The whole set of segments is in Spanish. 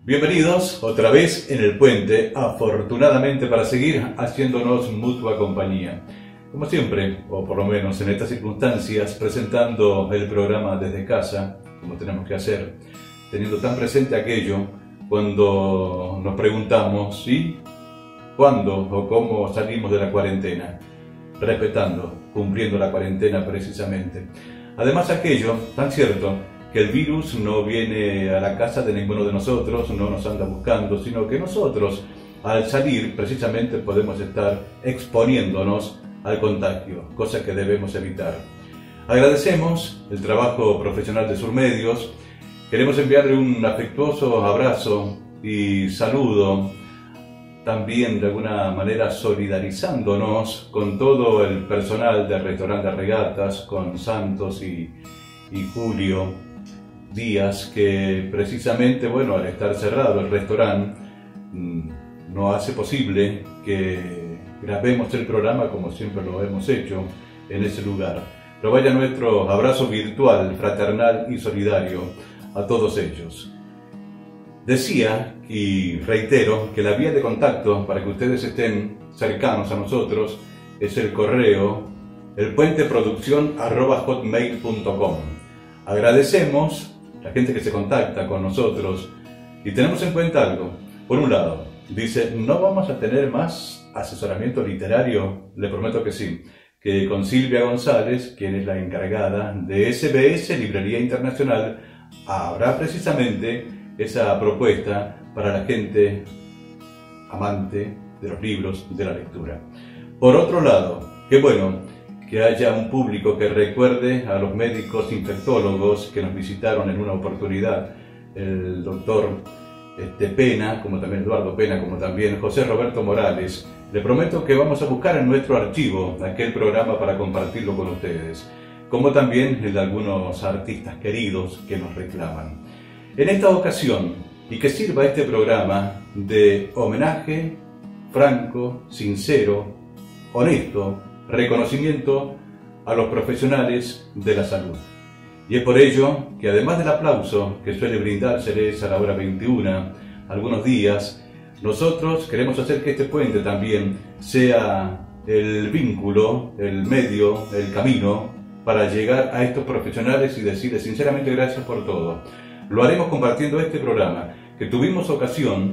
Bienvenidos otra vez en el puente, afortunadamente para seguir haciéndonos mutua compañía. Como siempre, o por lo menos en estas circunstancias, presentando el programa desde casa, como tenemos que hacer, teniendo tan presente aquello cuando nos preguntamos ¿sí? ¿Cuándo o cómo salimos de la cuarentena? Respetando, cumpliendo la cuarentena precisamente. Además aquello, tan cierto, que el virus no viene a la casa de ninguno de nosotros, no nos anda buscando, sino que nosotros, al salir, precisamente podemos estar exponiéndonos al contagio, cosa que debemos evitar. Agradecemos el trabajo profesional de Surmedios, queremos enviarle un afectuoso abrazo y saludo, también de alguna manera solidarizándonos con todo el personal del restaurante Regatas, con Santos y Julio Díaz, que precisamente, bueno, al estar cerrado el restaurante, no hace posible que grabemos el programa como siempre lo hemos hecho en ese lugar. Pero vaya nuestro abrazo virtual, fraternal y solidario a todos ellos. Decía y reitero que la vía de contacto para que ustedes estén cercanos a nosotros es el correo elpuenteproduccion@hotmail.com. Agradecemos la gente que se contacta con nosotros y tenemos en cuenta algo. Por un lado, dice, no vamos a tener más asesoramiento literario. Le prometo que sí, que con Silvia González, quien es la encargada de SBS Librería Internacional, habrá precisamente esa propuesta para la gente amante de los libros, de la lectura. Por otro lado, qué bueno que haya un público que recuerde a los médicos infectólogos que nos visitaron en una oportunidad, el doctor Pena, como también Eduardo Pena, como también José Roberto Morales. Le prometo que vamos a buscar en nuestro archivo aquel programa para compartirlo con ustedes, como también el de algunos artistas queridos que nos reclaman. En esta ocasión, y que sirva este programa de homenaje franco, sincero, honesto, reconocimiento a los profesionales de la salud. Y es por ello que además del aplauso que suele brindárseles a la hora 21, algunos días, nosotros queremos hacer que este puente también sea el vínculo, el medio, el camino para llegar a estos profesionales y decirles sinceramente gracias por todo. Lo haremos compartiendo este programa que tuvimos ocasión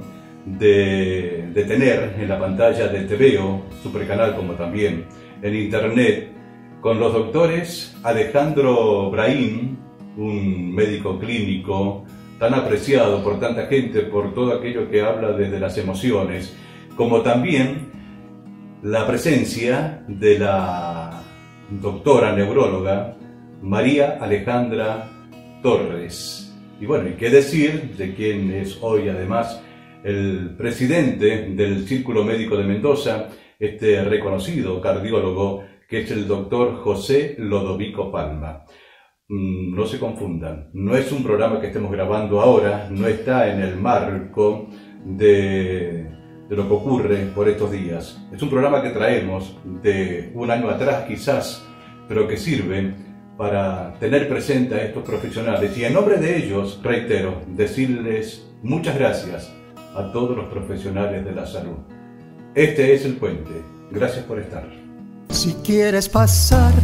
de tener en la pantalla de TVO, Supercanal, como también en internet, con los doctores Alejandro Brahim, un médico clínico tan apreciado por tanta gente por todo aquello que habla desde las emociones, como también la presencia de la doctora neuróloga María Alejandra Torres. Y bueno, y qué decir de quien es hoy además el presidente del Círculo Médico de Mendoza, este reconocido cardiólogo que es el doctor José Lodovico Palma. No se confundan, no es un programa que estemos grabando ahora, no está en el marco de lo que ocurre por estos días. Es un programa que traemos de un año atrás quizás, pero que sirve para tener presente a estos profesionales y en nombre de ellos, reitero, decirles muchas gracias a todos los profesionales de la salud. Este es el puente. Gracias por estar. Si quieres pasar,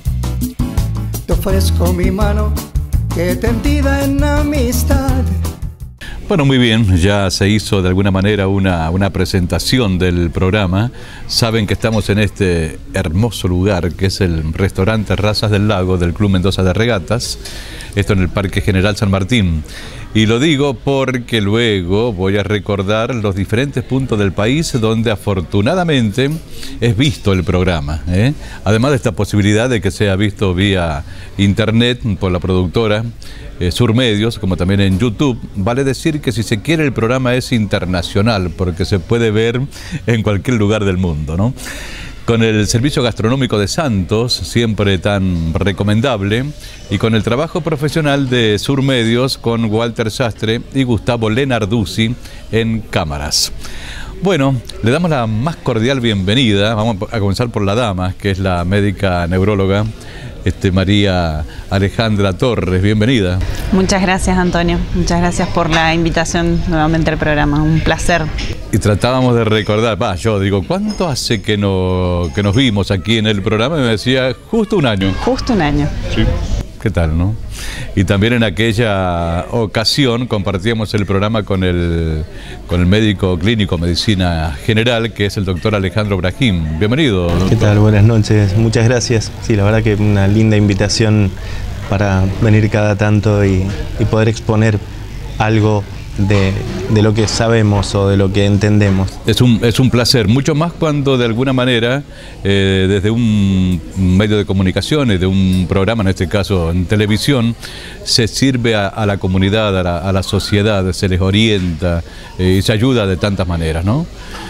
te ofrezco mi mano que tendida en amistad. Bueno, muy bien, ya se hizo de alguna manera una presentación del programa. Saben que estamos en este hermoso lugar que es el restaurante Razas del Lago del Club Mendoza de Regatas, esto en el Parque General San Martín. Y lo digo porque luego voy a recordar los diferentes puntos del país donde afortunadamente es visto el programa, además de esta posibilidad de que sea visto vía internet por la productora Surmedios, como también en YouTube. Vale decir que si se quiere el programa es internacional porque se puede ver en cualquier lugar del mundo, ¿no? Con el servicio gastronómico de Santos, siempre tan recomendable, y con el trabajo profesional de Surmedios con Walter Sastre y Gustavo Lenarduzzi en cámaras. Bueno, le damos la más cordial bienvenida. Vamos a comenzar por la dama, que es la médica neuróloga María Alejandra Torres. Bienvenida. Muchas gracias, Antonio. Muchas gracias por la invitación nuevamente al programa. Un placer. Y tratábamos de recordar, yo digo, ¿cuánto hace que nos vimos aquí en el programa? Y me decía, justo un año. Justo un año. Sí. ¿Qué tal, no? Y también en aquella ocasión compartíamos el programa con el médico clínico medicina general, que es el doctor Alejandro Brahim. Bienvenido, doctor. ¿Qué tal? Buenas noches. Muchas gracias. Sí, la verdad que una linda invitación para venir cada tanto y poder exponer algo de lo que sabemos o de lo que entendemos. Es un placer, mucho más cuando de alguna manera desde un medio de comunicaciones, de un programa, en este caso en televisión, se sirve a la comunidad, a la sociedad, se les orienta y se ayuda de tantas maneras, ¿no?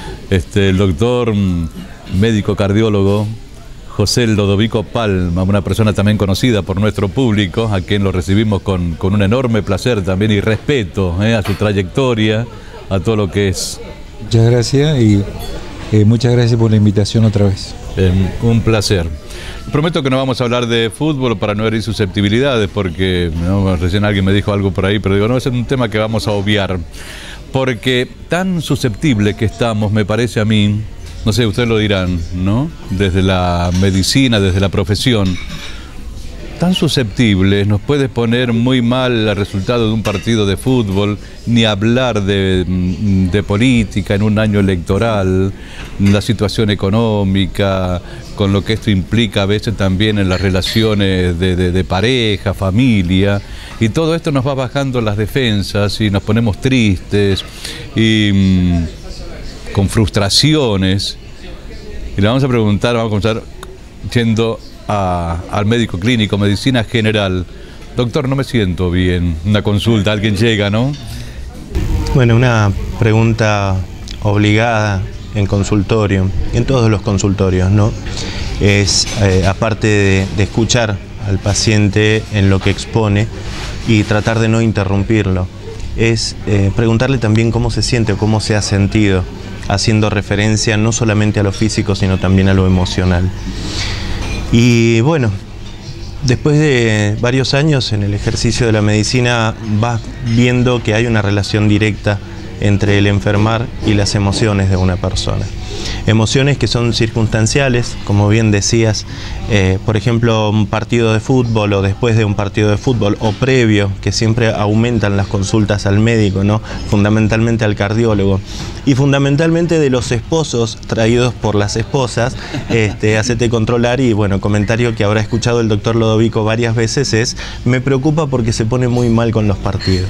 El doctor médico cardiólogo José Lodovico Palma, una persona también conocida por nuestro público, a quien lo recibimos con un enorme placer también y respeto a su trayectoria, a todo lo que es. Muchas gracias y muchas gracias por la invitación otra vez. Un placer. Prometo que no vamos a hablar de fútbol para no herir susceptibilidades, porque recién alguien me dijo algo por ahí, pero digo, no, ese es un tema que vamos a obviar, porque tan susceptible que estamos, me parece a mí, no sé, ustedes lo dirán, ¿no? Desde la medicina, desde la profesión, tan susceptibles, nos puede poner muy mal el resultado de un partido de fútbol, ni hablar de política en un año electoral, la situación económica, con lo que esto implica a veces también en las relaciones de pareja, familia, y todo esto nos va bajando las defensas y nos ponemos tristes y con frustraciones, y le vamos a preguntar, vamos a comenzar yendo al médico clínico, medicina general. Doctor, no me siento bien, una consulta, alguien llega, ¿no? Bueno, una pregunta obligada en consultorio, en todos los consultorios, ¿no? Es, aparte de escuchar al paciente en lo que expone y tratar de no interrumpirlo, es preguntarle también cómo se siente o cómo se ha sentido, haciendo referencia no solamente a lo físico, sino también a lo emocional. Y bueno, después de varios años en el ejercicio de la medicina, vas viendo que hay una relación directa entre el enfermar y las emociones de una persona. Emociones que son circunstanciales, como bien decías, por ejemplo, un partido de fútbol o después de un partido de fútbol o previo, que siempre aumentan las consultas al médico, ¿no? Fundamentalmente al cardiólogo. Y fundamentalmente de los esposos traídos por las esposas, hacete controlar. Y bueno, comentario que habrá escuchado el doctor Lodovico varias veces es: me preocupa porque se pone muy mal con los partidos.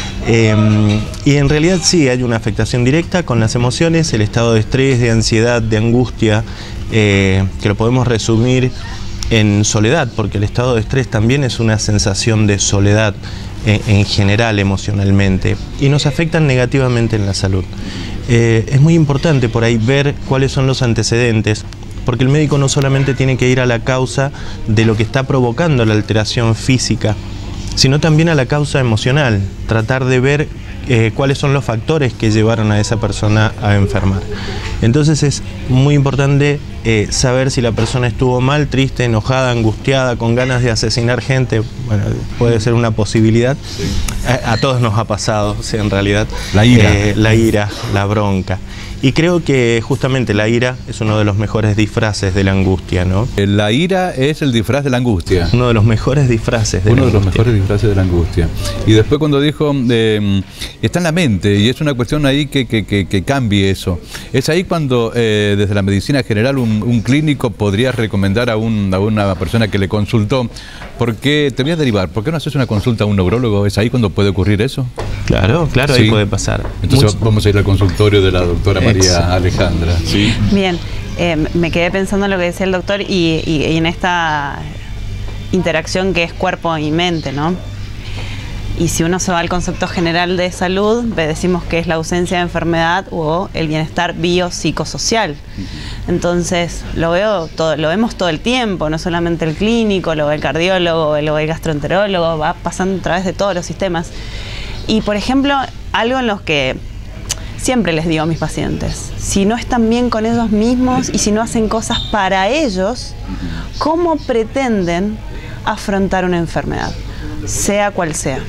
Y en realidad sí hay una afectación directa con las emociones, el estado de estrés, de ansiedad, de angustia, que lo podemos resumir en soledad, porque el estado de estrés también es una sensación de soledad en general emocionalmente, y nos afectan negativamente en la salud. Es muy importante por ahí ver cuáles son los antecedentes, porque el médico no solamente tiene que ir a la causa de lo que está provocando la alteración física, sino también a la causa emocional, tratar de ver cuáles son los factores que llevaron a esa persona a enfermar. Entonces es muy importante saber si la persona estuvo mal, triste, enojada, angustiada, con ganas de asesinar gente. Bueno, puede ser una posibilidad. Sí. A todos nos ha pasado, o sea, en realidad. La ira, la bronca. Y creo que justamente la ira es uno de los mejores disfraces de la angustia, ¿no? La ira es el disfraz de la angustia. Uno de los mejores disfraces de la angustia. Uno de los mejores disfraces de la angustia. Y después cuando dijo, está en la mente, y es una cuestión ahí que cambie eso. Es ahí cuando desde la medicina general un clínico podría recomendar a una persona que le consultó, ¿por qué te voy a derivar? ¿Por qué no haces una consulta a un neurólogo? ¿Es ahí cuando puede ocurrir eso? Claro, claro, sí. Ahí puede pasar. Entonces vamos a ir al consultorio de la doctora María Alejandra. ¿Sí? Bien, me quedé pensando en lo que decía el doctor y en esta interacción que es cuerpo y mente, ¿no? Y si uno se va al concepto general de salud, decimos que es la ausencia de enfermedad o el bienestar biopsicosocial. Entonces lo vemos todo el tiempo, no solamente el clínico, lo ve el cardiólogo, lo ve el gastroenterólogo, va pasando a través de todos los sistemas. Y por ejemplo, algo en los que siempre les digo a mis pacientes, si no están bien con ellos mismos y si no hacen cosas para ellos, ¿cómo pretenden afrontar una enfermedad, sea cual sea?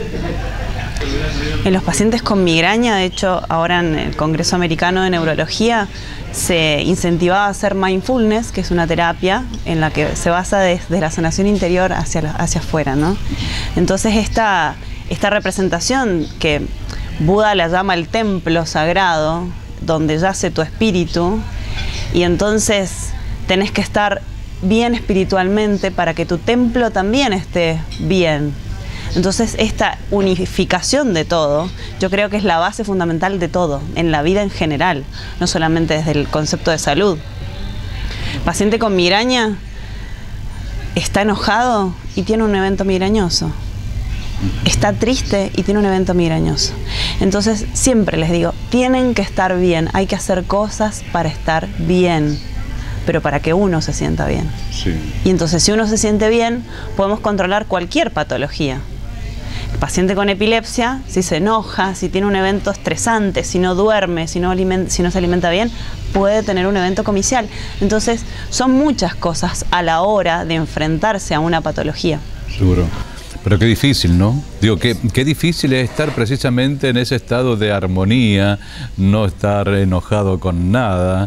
En los pacientes con migraña, de hecho, ahora en el Congreso Americano de Neurología se incentivaba a hacer mindfulness, que es una terapia en la que se basa desde la sanación interior hacia afuera, ¿no? Entonces esta representación que Buda la llama el templo sagrado, donde yace tu espíritu, y entonces tenés que estar bien espiritualmente para que tu templo también esté bien. Entonces esta unificación de todo, yo creo que es la base fundamental de todo, en la vida en general, no solamente desde el concepto de salud. El paciente con migraña está enojado y tiene un evento migrañoso. Está triste y tiene un evento migrañoso. Entonces siempre les digo, tienen que estar bien, hay que hacer cosas para estar bien, pero para que uno se sienta bien. Sí. Y entonces si uno se siente bien, podemos controlar cualquier patología. El paciente con epilepsia, si se enoja, si tiene un evento estresante, si no duerme, si no se alimenta bien, puede tener un evento comicial. Entonces son muchas cosas a la hora de enfrentarse a una patología. Seguro. Pero qué difícil, ¿no? Digo, qué difícil es estar precisamente en ese estado de armonía, no estar enojado con nada.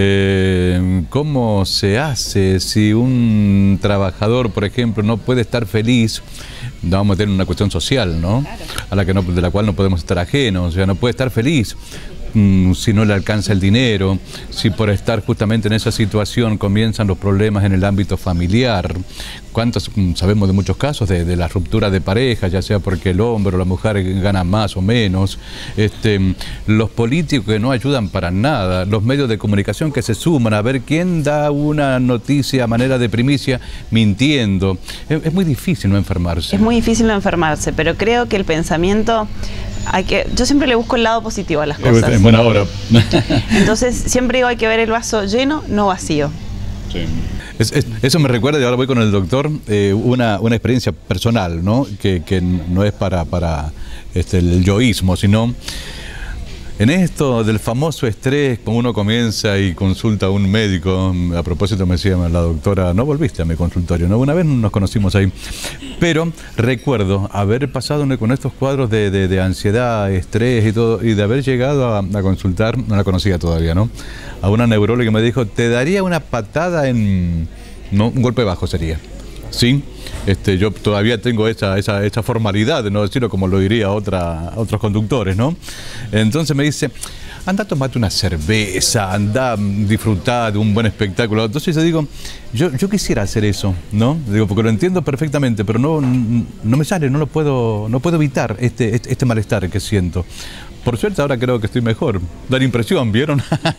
¿Cómo se hace si un trabajador, por ejemplo, no puede estar feliz? Vamos a tener una cuestión social, ¿no? Claro. De la cual no podemos estar ajenos, o sea, no puede estar feliz si no le alcanza el dinero, si por estar justamente en esa situación comienzan los problemas en el ámbito familiar. ¿Cuántos sabemos de muchos casos de la ruptura de pareja, ya sea porque el hombre o la mujer gana más o menos? Los políticos que no ayudan para nada, los medios de comunicación que se suman a ver quién da una noticia a manera de primicia mintiendo. Es muy difícil no enfermarse. Es muy difícil no enfermarse, pero creo que el pensamiento... yo siempre le busco el lado positivo a las cosas. En buena hora. Entonces siempre digo, hay que ver el vaso lleno, no vacío. Sí. Eso me recuerda, y ahora voy con el doctor, una experiencia personal, ¿no? Que no es para el yoísmo, sino en esto del famoso estrés, cuando uno comienza y consulta a un médico. A propósito me decía la doctora, no volviste a mi consultorio, ¿no? Una vez nos conocimos ahí, pero recuerdo haber pasado con estos cuadros de ansiedad, estrés y todo, y de haber llegado a consultar, no la conocía todavía, ¿no? A una neuróloga que me dijo, te daría una patada un golpe bajo sería, ¿sí? Yo todavía tengo esa formalidad de no decirlo como lo diría otros conductores, ¿no? Entonces me dice, anda a tomarte una cerveza, anda a disfrutar de un buen espectáculo. Entonces yo digo, yo quisiera hacer eso, ¿no? Digo, porque lo entiendo perfectamente, pero no me sale, no puedo evitar este malestar que siento. Por suerte ahora creo que estoy mejor. Da la impresión, ¿vieron?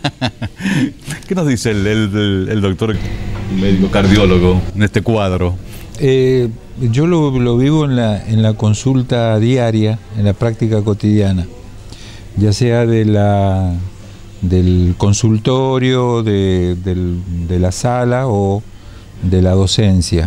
¿Qué nos dice el doctor médico cardiólogo en este cuadro? Yo lo vivo en la consulta diaria, en la práctica cotidiana, ya sea del consultorio, de la sala o de la docencia.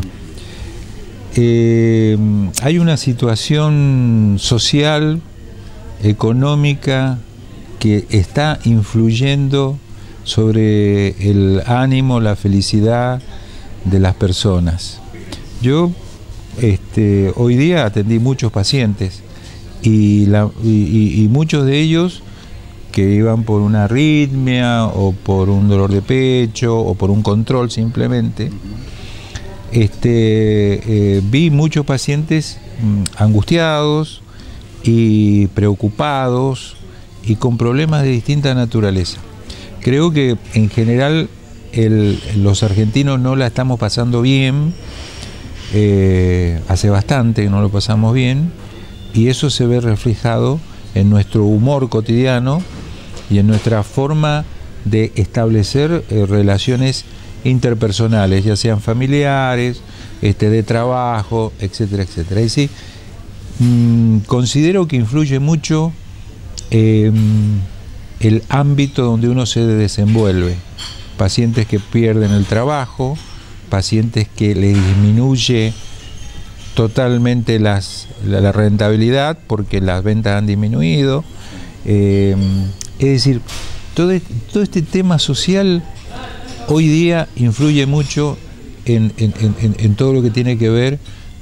Hay una situación social, económica, que está influyendo sobre el ánimo, la felicidad de las personas. Yo hoy día atendí muchos pacientes y muchos de ellos que iban por una arritmia o por un dolor de pecho o por un control simplemente. Vi muchos pacientes angustiados y preocupados y con problemas de distinta naturaleza. Creo que en general los argentinos no la estamos pasando bien, hace bastante que no lo pasamos bien, y eso se ve reflejado en nuestro humor cotidiano y en nuestra forma de establecer relaciones interpersonales, ya sean familiares, de trabajo, etcétera, etcétera. Y sí, considero que influye mucho el ámbito donde uno se desenvuelve. Pacientes que pierden el trabajo, pacientes que les disminuye totalmente la rentabilidad porque las ventas han disminuido, Es decir, todo este tema social hoy día influye mucho en todo lo que tiene que ver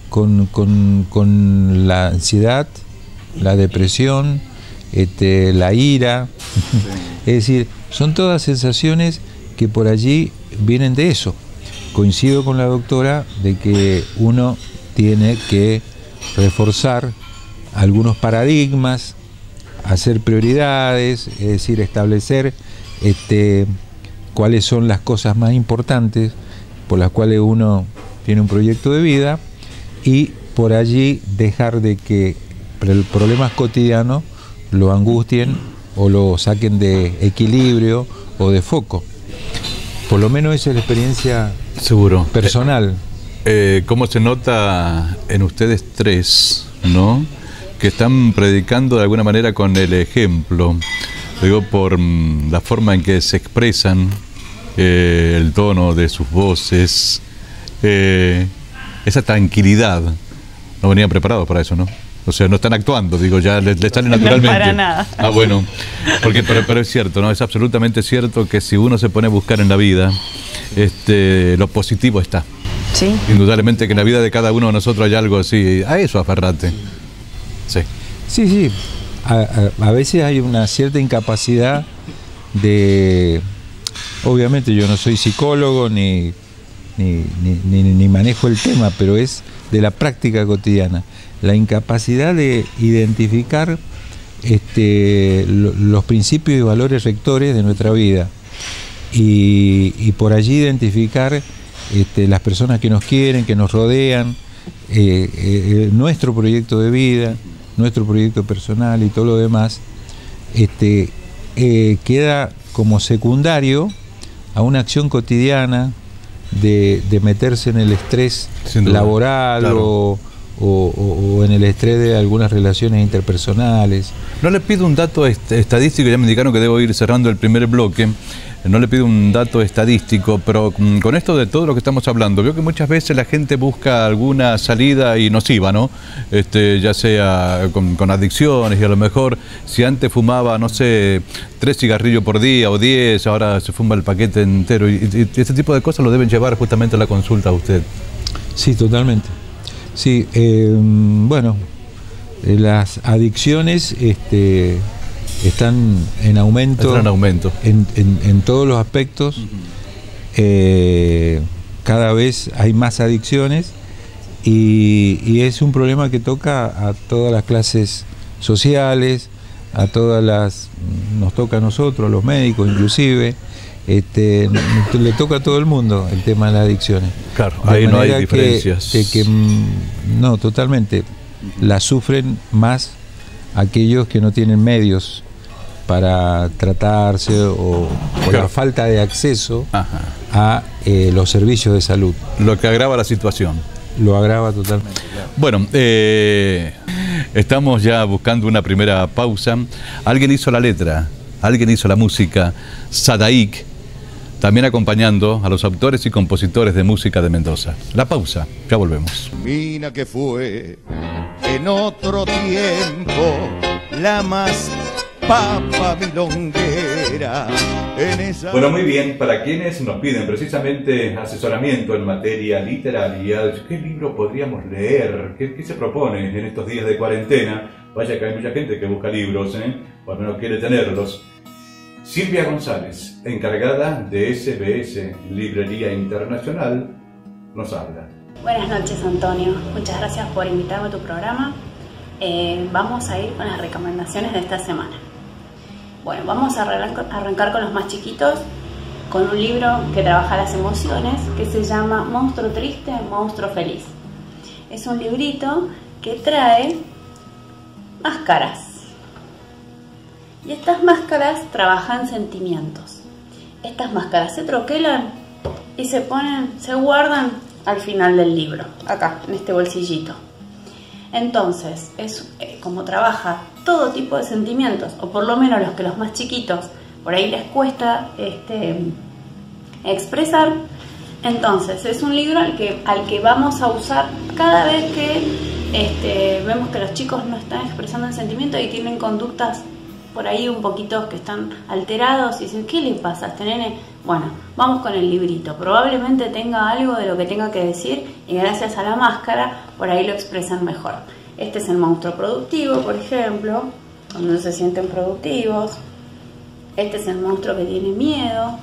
con la ansiedad, la depresión, la ira. Es decir, son todas sensaciones que por allí vienen de eso. Coincido con la doctora de que uno tiene que reforzar algunos paradigmas, hacer prioridades, es decir, establecer cuáles son las cosas más importantes por las cuales uno tiene un proyecto de vida, y por allí dejar de que problemas cotidianos lo angustien o lo saquen de equilibrio o de foco. Por lo menos esa es la experiencia seguro personal. ¿Cómo se nota en ustedes tres, ¿no?, que están predicando de alguna manera con el ejemplo? Digo, por la forma en que se expresan, el tono de sus voces, esa tranquilidad. No venían preparados para eso, ¿no? O sea, no están actuando, digo, ya les sale naturalmente. No, para nada. Ah, bueno, pero es cierto, ¿no? Es absolutamente cierto que si uno se pone a buscar en la vida, lo positivo está. Sí. Indudablemente que en la vida de cada uno de nosotros hay algo así. A eso aferrate. Sí. Sí. A veces hay una cierta incapacidad de... Obviamente yo no soy psicólogo ni manejo el tema, pero es de la práctica cotidiana. La incapacidad de identificar los principios y valores rectores de nuestra vida y por allí identificar las personas que nos quieren, que nos rodean, nuestro proyecto de vida, nuestro proyecto personal y todo lo demás, queda como secundario a una acción cotidiana de meterse en el estrés laboral, claro, o en el estrés de algunas relaciones interpersonales. No le pido un dato estadístico, ya me indicaron que debo ir cerrando el primer bloque. No le pido un dato estadístico, pero con esto de todo lo que estamos hablando, veo que muchas veces la gente busca alguna salida y nociva, ¿no? Ya sea con adicciones, y a lo mejor si antes fumaba, no sé, 3 cigarrillos por día o 10, ahora se fuma el paquete entero. Y este tipo de cosas lo deben llevar justamente a la consulta a usted. Sí, totalmente. Sí, bueno, las adicciones están en aumento, en todos los aspectos. Cada vez hay más adicciones y es un problema que toca a todas las clases sociales, nos toca a nosotros, a los médicos inclusive, le toca a todo el mundo el tema de las adicciones. Claro, ahí no hay diferencias. No, totalmente. Las sufren más aquellos que no tienen medios para tratarse o la falta de acceso a los servicios de salud. Lo que agrava la situación. Lo agrava totalmente. Claro. Bueno, estamos ya buscando una primera pausa. Alguien hizo la letra, alguien hizo la música, Sadaik, también acompañando a los autores y compositores de música de Mendoza. La pausa, ya volvemos. Mina que fue en otro tiempo la más papa milonguera en esa... Bueno, muy bien, para quienes nos piden precisamente asesoramiento en materia literaria, ¿qué libro podríamos leer? ¿Qué se propone en estos días de cuarentena? Vaya que hay mucha gente que busca libros, o al menos quiere tenerlos. Silvia González, encargada de SBS Librería Internacional, nos habla. Buenas noches, Antonio. Muchas gracias por invitarme a tu programa. Vamos a ir con las recomendaciones de esta semana. Bueno, vamos a arrancar con los más chiquitos, con un libro que trabaja las emociones, que se llama Monstruo Triste, Monstruo Feliz. Es un librito que trae máscaras. Y estas máscaras trabajan sentimientos. Estas máscaras se troquelan y se guardan al final del libro, acá, en este bolsillito. Entonces, es como trabaja todo tipo de sentimientos, o por lo menos los más chiquitos, por ahí les cuesta expresar. Entonces, es un libro al que vamos a usar cada vez que vemos que los chicos no están expresando el sentimiento y tienen conductas por ahí un poquito que están alterados y dicen, ¿qué le pasa a este nene? Bueno, vamos con el librito. Probablemente tenga algo de lo que tenga que decir y gracias a la máscara por ahí lo expresan mejor. Este es el monstruo productivo, por ejemplo, cuando se sienten productivos. Este es el monstruo que tiene miedo.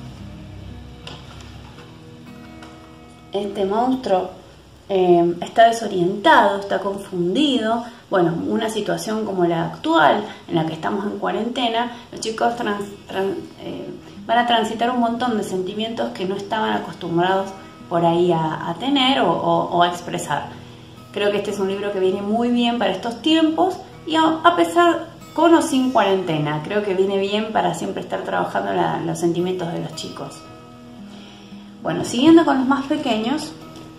Este monstruo está desorientado, está confundido. Bueno, una situación como la actual, en la que estamos en cuarentena, los chicos van a transitar un montón de sentimientos que no estaban acostumbrados por ahí a tener o a expresar. Creo que este es un libro que viene muy bien para estos tiempos y a pesar, con o sin cuarentena, creo que viene bien para siempre estar trabajando los sentimientos de los chicos. Bueno, siguiendo con los más pequeños,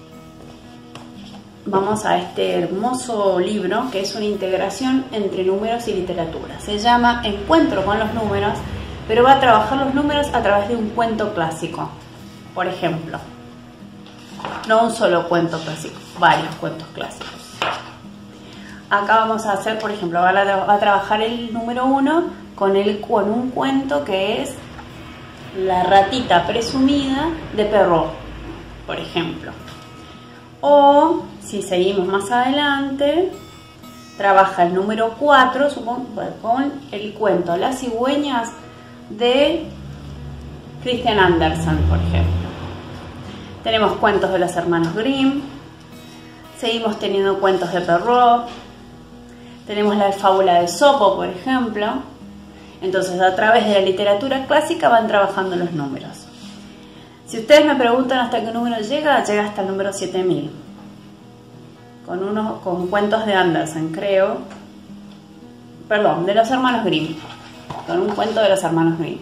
vamos a este hermoso libro que es una integración entre números y literatura. Se llama Encuentro con los números, pero va a trabajar los números a través de un cuento clásico. Por ejemplo, no un solo cuento clásico, varios cuentos clásicos. Acá vamos a hacer, por ejemplo, va a trabajar el número 1 con un cuento que es La ratita presumida de Perrault, por ejemplo. O, si seguimos más adelante, trabaja el número 4 con el cuento Las cigüeñas de Christian Andersen, por ejemplo. Tenemos cuentos de los hermanos Grimm, seguimos teniendo cuentos de Perrault, tenemos la fábula de Esopo, por ejemplo. Entonces, a través de la literatura clásica van trabajando los números. Si ustedes me preguntan hasta qué número llega hasta el número 7000. Con cuentos de Andersen, creo. Perdón, de los hermanos Grimm. Con un cuento de los hermanos Grimm.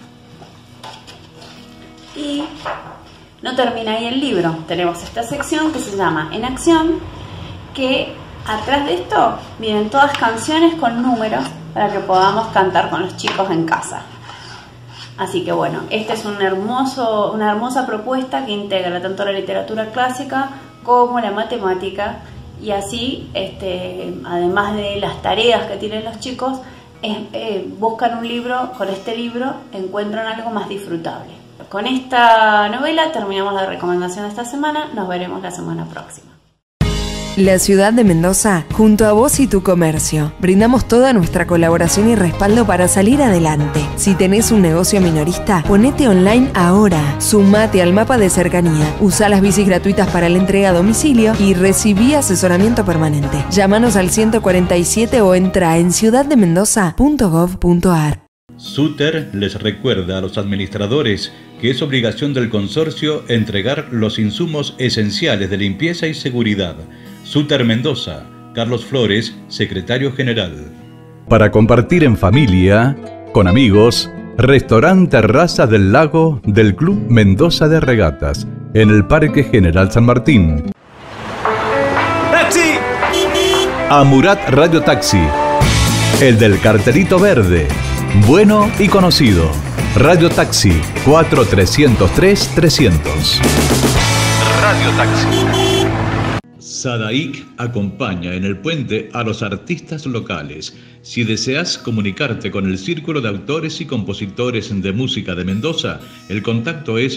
Y no termina ahí el libro. Tenemos esta sección que se llama En Acción, que atrás de esto vienen todas canciones con números para que podamos cantar con los chicos en casa. Así que bueno, esta es una hermosa propuesta que integra tanto la literatura clásica como la matemática, y así, además de las tareas que tienen los chicos, buscan un libro, con este libro encuentran algo más disfrutable. Con esta novela terminamos la recomendación de esta semana, nos veremos la semana próxima. La ciudad de Mendoza, junto a vos y tu comercio. Brindamos toda nuestra colaboración y respaldo para salir adelante. Si tenés un negocio minorista, ponete online ahora. Sumate al mapa de cercanía. Usa las bicis gratuitas para la entrega a domicilio y recibí asesoramiento permanente. Llámanos al 147 o entra en ciudaddemendoza.gov.ar. Suter les recuerda a los administradores que es obligación del consorcio entregar los insumos esenciales de limpieza y seguridad. Suter Mendoza, Carlos Flores, secretario general. Para compartir en familia, con amigos, Restaurante Terrazas del Lago del Club Mendoza de Regatas, en el Parque General San Martín. ¡Taxi! Amurat Radio Taxi, el del cartelito verde, bueno y conocido. Radio Taxi 4303-300. Radio Taxi. Sadaic acompaña en el puente a los artistas locales. Si deseas comunicarte con el Círculo de Autores y Compositores de Música de Mendoza, el contacto es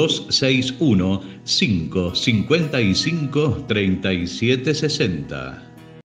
261-555-3760.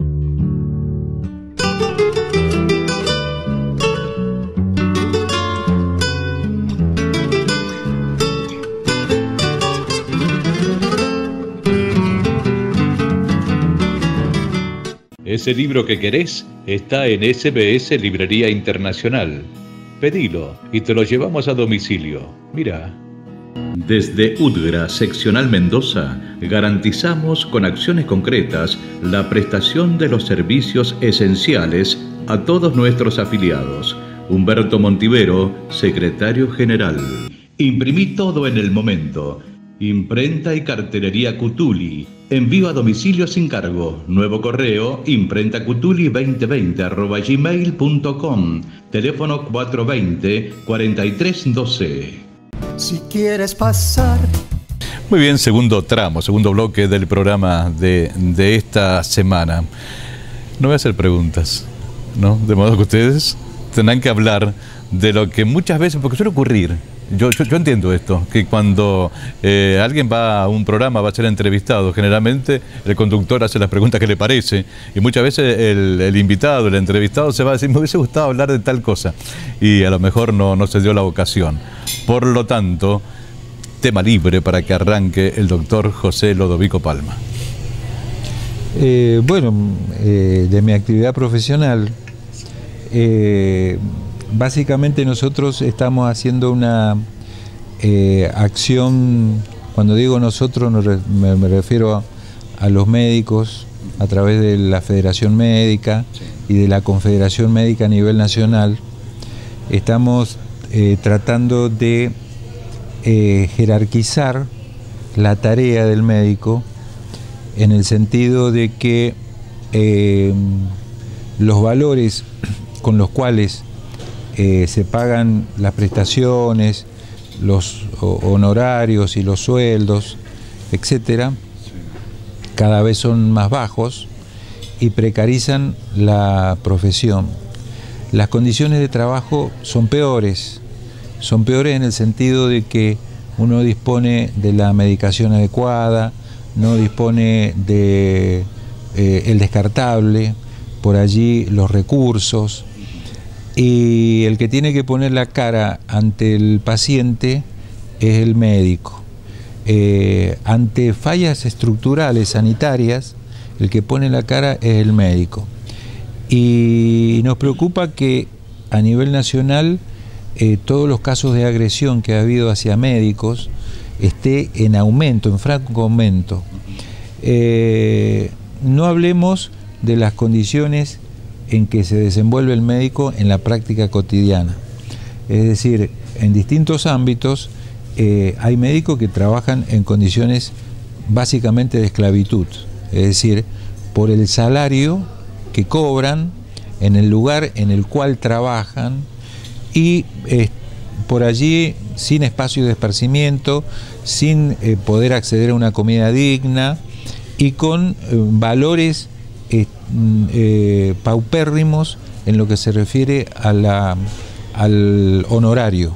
Ese libro que querés está en SBS Librería Internacional. Pedilo y te lo llevamos a domicilio. Mira. Desde UDGRA Seccional Mendoza garantizamos con acciones concretas la prestación de los servicios esenciales a todos nuestros afiliados. Humberto Montivero, secretario general. Imprimí todo en el momento. Imprenta y cartelería Cutuli. Envío a domicilio sin cargo. Nuevo correo imprentacutuli2020@gmail.com. Teléfono 420-4312. Si quieres pasar. Muy bien, segundo bloque del programa de esta semana. No voy a hacer preguntas, ¿no? De modo que ustedes tendrán que hablar de lo que muchas veces, porque suele ocurrir, yo entiendo esto, que cuando alguien va a un programa, va a ser entrevistado, generalmente el conductor hace las preguntas que le parece, y muchas veces el invitado, el entrevistado se va a decir, me hubiese gustado hablar de tal cosa, y a lo mejor no se dio la ocasión. Por lo tanto, tema libre para que arranque el doctor José Lodovico Palma. De mi actividad profesional, básicamente nosotros estamos haciendo una acción, cuando digo nosotros me refiero a los médicos a través de la Federación Médica y de la Confederación Médica a nivel nacional. Estamos tratando de jerarquizar la tarea del médico en el sentido de que los valores con los cuales se pagan las prestaciones, los honorarios y los sueldos, etcétera, cada vez son más bajos y precarizan la profesión. Las condiciones de trabajo son peores en el sentido de que uno dispone de la medicación adecuada, no dispone de el descartable, por allí los recursos, y el que tiene que poner la cara ante el paciente es el médico. Ante fallas estructurales sanitarias, el que pone la cara es el médico. Y nos preocupa que a nivel nacional todos los casos de agresión que ha habido hacia médicos esté en aumento, en franco aumento. No hablemos de las condiciones en que se desenvuelve el médico en la práctica cotidiana. Es decir, en distintos ámbitos hay médicos que trabajan en condiciones básicamente de esclavitud. Es decir, por el salario que cobran en el lugar en el cual trabajan y por allí sin espacio de esparcimiento, sin poder acceder a una comida digna y con valores paupérrimos en lo que se refiere a al honorario.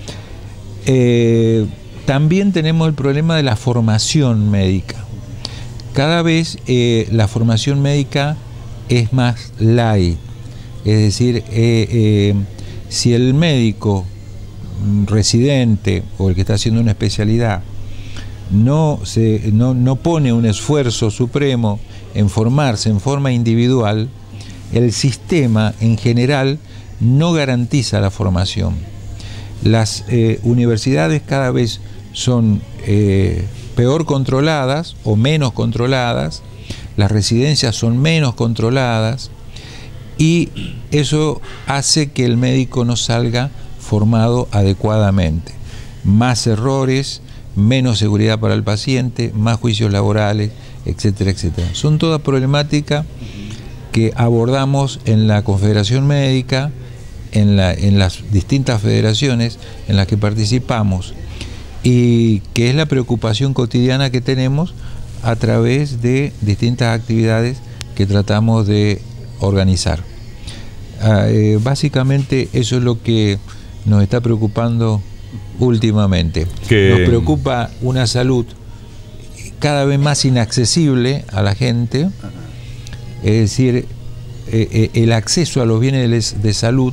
También tenemos el problema de la formación médica. Cada vez la formación médica es más light, es decir, si el médico residente o el que está haciendo una especialidad no pone un esfuerzo supremo en formarse en forma individual, el sistema en general no garantiza la formación. Las universidades cada vez son peor controladas o menos controladas, las residencias son menos controladas y eso hace que el médico no salga formado adecuadamente. Más errores, menos seguridad para el paciente, más juicios laborales, etcétera, etcétera. Son todas problemáticas que abordamos en la Confederación Médica, en las distintas federaciones en las que participamos y que es la preocupación cotidiana que tenemos a través de distintas actividades que tratamos de organizar. Básicamente eso es lo que nos está preocupando últimamente. Nos preocupa una salud cada vez más inaccesible a la gente, es decir, el acceso a los bienes de salud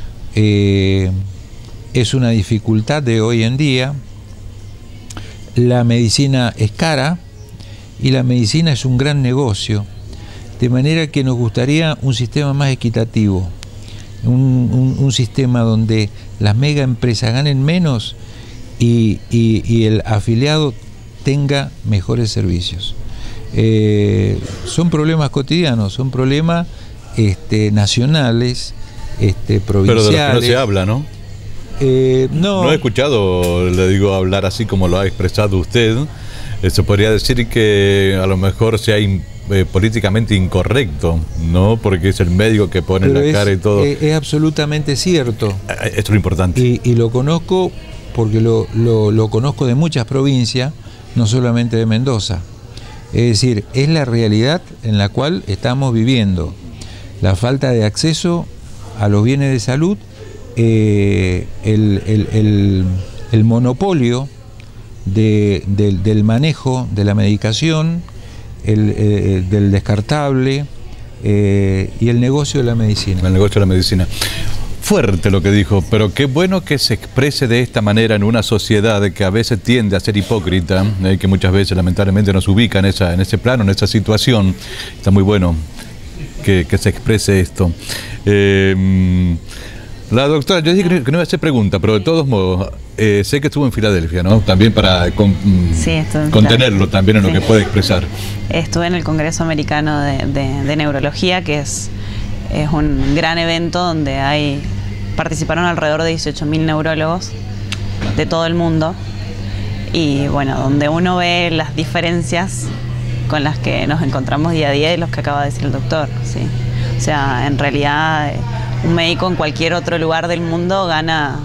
es una dificultad de hoy en día. La medicina es cara y la medicina es un gran negocio, de manera que nos gustaría un sistema más equitativo, un sistema donde las mega empresas ganen menos y el afiliado tenga mejores servicios. Son problemas cotidianos, son problemas nacionales, provinciales. Pero de los que no se habla, ¿no? No he escuchado, le digo, hablar así como lo ha expresado usted. Se podría decir que a lo mejor sea políticamente incorrecto, ¿no? Porque es el médico que pone la cara y todo. Es absolutamente cierto. Esto es lo importante. Y lo conozco porque lo conozco de muchas provincias, no solamente de Mendoza. Es decir, es la realidad en la cual estamos viviendo. La falta de acceso a los bienes de salud el monopolio del manejo de la medicación, del descartable y el negocio de la medicina. El negocio de la medicina. Fuerte lo que dijo, pero qué bueno que se exprese de esta manera en una sociedad que a veces tiende a ser hipócrita, que muchas veces lamentablemente nos ubica en ese plano, en esa situación. Está muy bueno que se exprese esto. La doctora, yo dije que no iba a hacer pregunta, pero de todos modos, sé que estuvo en Filadelfia, ¿no? También para contenerlo también en lo que puede expresar. Estuve en el Congreso Americano de Neurología, que es un gran evento donde participaron alrededor de 18.000 neurólogos de todo el mundo, y bueno, donde uno ve las diferencias con las que nos encontramos día a día y los que acaba de decir el doctor, ¿sí? O sea, en realidad un médico en cualquier otro lugar del mundo gana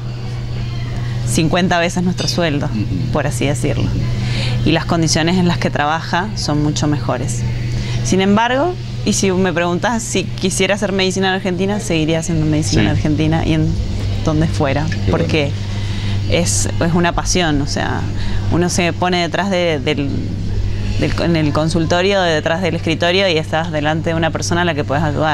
50 veces nuestro sueldo, por así decirlo, y las condiciones en las que trabaja son mucho mejores. Sin embargo, y si me preguntas si quisiera hacer medicina en Argentina, seguiría haciendo medicina en Argentina y en donde fuera, porque es una pasión. O sea, uno se pone detrás en el consultorio, detrás del escritorio, y estás delante de una persona a la que puedes ayudar.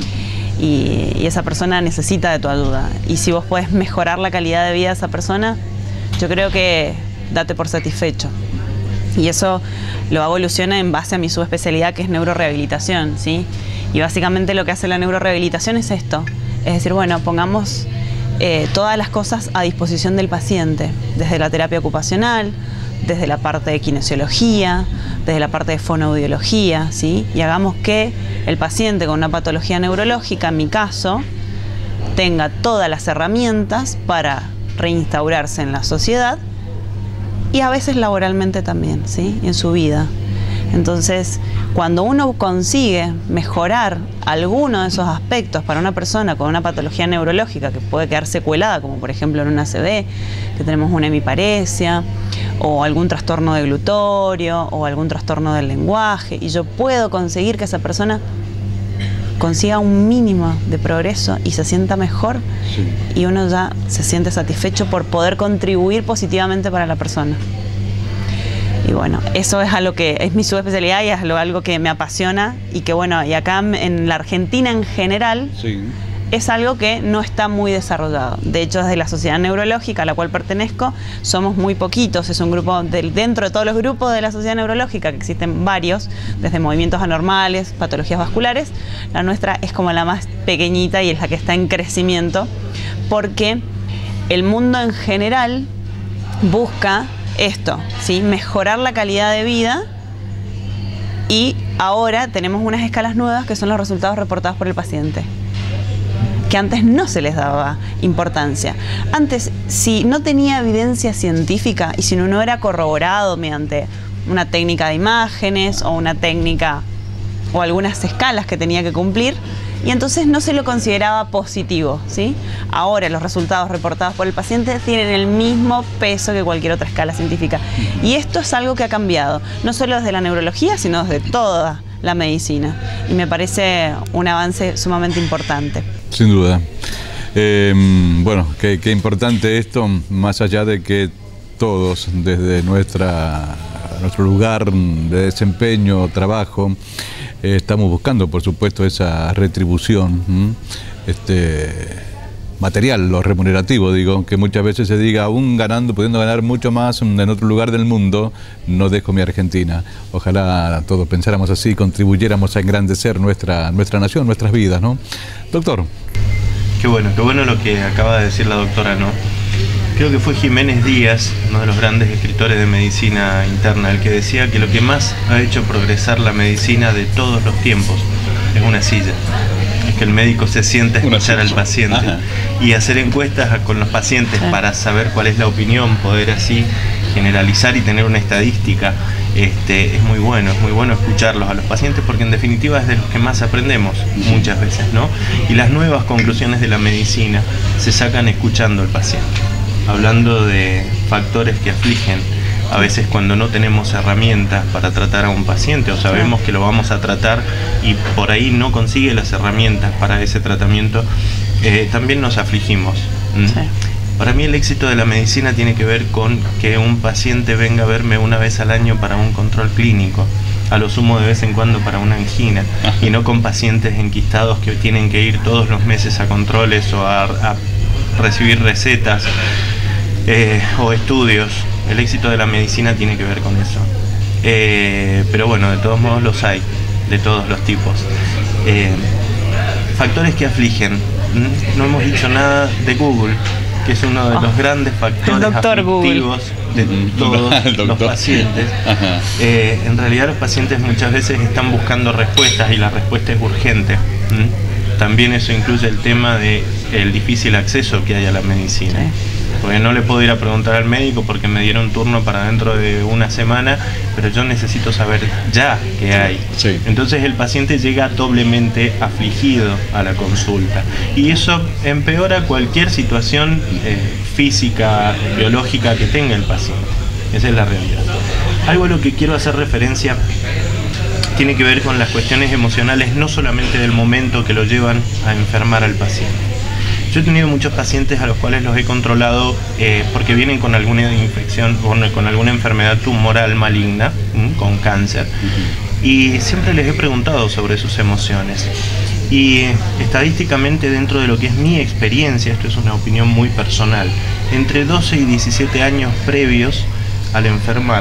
Y esa persona necesita de tu ayuda. Y si vos podés mejorar la calidad de vida de esa persona, yo creo que date por satisfecho. Y eso lo hago Luciana en base a mi subespecialidad, que es neurorehabilitación, ¿sí? Y básicamente lo que hace la neurorehabilitación es esto. Es decir, bueno, pongamos todas las cosas a disposición del paciente, desde la terapia ocupacional, desde la parte de kinesiología, desde la parte de fonoaudiología, ¿sí? Y hagamos que el paciente con una patología neurológica, en mi caso, tenga todas las herramientas para reinstaurarse en la sociedad y a veces laboralmente también, ¿sí? En su vida. Entonces, cuando uno consigue mejorar alguno de esos aspectos para una persona con una patología neurológica que puede quedar secuelada, como por ejemplo en una ACV, que tenemos una hemiparesia, o algún trastorno de glutorio, o algún trastorno del lenguaje, y yo puedo conseguir que esa persona consiga un mínimo de progreso y se sienta mejor, y uno ya se siente satisfecho por poder contribuir positivamente para la persona. Y bueno, eso es algo que es mi subespecialidad y es algo que me apasiona, y que bueno, y acá en la Argentina en general es algo que no está muy desarrollado. De hecho, desde la Sociedad Neurológica a la cual pertenezco, somos muy poquitos. Es un grupo, dentro de todos los grupos de la Sociedad Neurológica, que existen varios, desde movimientos anormales, patologías vasculares, la nuestra es como la más pequeñita y es la que está en crecimiento, porque el mundo en general busca esto, ¿sí? Mejorar la calidad de vida, y ahora tenemos unas escalas nuevas que son los resultados reportados por el paciente, que antes no se les daba importancia. Antes, si no tenía evidencia científica y si no era corroborado mediante una técnica de imágenes o una técnica o algunas escalas que tenía que cumplir, y entonces no se lo consideraba positivo, ¿sí? Ahora los resultados reportados por el paciente tienen el mismo peso que cualquier otra escala científica. Y esto es algo que ha cambiado, no solo desde la neurología, sino desde toda la medicina. Y me parece un avance sumamente importante. Sin duda. Bueno, qué importante esto, más allá de que todos desde nuestro lugar de desempeño, trabajo, estamos buscando, por supuesto, esa retribución material, lo remunerativo, digo, que muchas veces se diga, aún ganando, pudiendo ganar mucho más en otro lugar del mundo, no dejo mi Argentina. Ojalá todos pensáramos así, contribuyéramos a engrandecer nuestra nación, nuestras vidas, ¿no? Doctor. Qué bueno lo que acaba de decir la doctora, ¿no? Creo que fue Jiménez Díaz, uno de los grandes escritores de medicina interna, el que decía que lo que más ha hecho progresar la medicina de todos los tiempos es una silla. Es que el médico se sienta a escuchar al paciente. Ajá. Y hacer encuestas con los pacientes para saber cuál es la opinión, poder así generalizar y tener una estadística. Es muy bueno escucharlos a los pacientes, porque en definitiva es de los que más aprendemos muchas veces, ¿no? Y las nuevas conclusiones de la medicina se sacan escuchando al paciente, hablando de factores que afligen. A veces cuando no tenemos herramientas para tratar a un paciente, o sabemos que lo vamos a tratar y por ahí no consigue las herramientas para ese tratamiento, también nos afligimos. Sí. Para mí el éxito de la medicina tiene que ver con que un paciente venga a verme una vez al año para un control clínico, a lo sumo de vez en cuando para una angina, y no con pacientes enquistados que tienen que ir todos los meses a controles o a recibir recetas o estudios. El éxito de la medicina tiene que ver con eso. Pero bueno, de todos modos los hay, de todos los tipos. Factores que afligen. No hemos dicho nada de Google, que es uno de los grandes factores aflictivos de todos los pacientes. En realidad los pacientes muchas veces están buscando respuestas y la respuesta es urgente. También eso incluye el tema del difícil acceso que hay a la medicina. Porque no le puedo ir a preguntar al médico porque me dieron turno para dentro de una semana, pero yo necesito saber ya qué hay. Sí. Entonces el paciente llega doblemente afligido a la consulta. Y eso empeora cualquier situación física, biológica que tenga el paciente. Esa es la realidad. Algo a lo que quiero hacer referencia tiene que ver con las cuestiones emocionales, no solamente del momento que lo llevan a enfermar al paciente. Yo he tenido muchos pacientes a los cuales los he controlado porque vienen con alguna infección o con alguna enfermedad tumoral maligna, con cáncer, y siempre les he preguntado sobre sus emociones. Y estadísticamente, dentro de lo que es mi experiencia, esto es una opinión muy personal, entre 12 y 17 años previos al enfermar,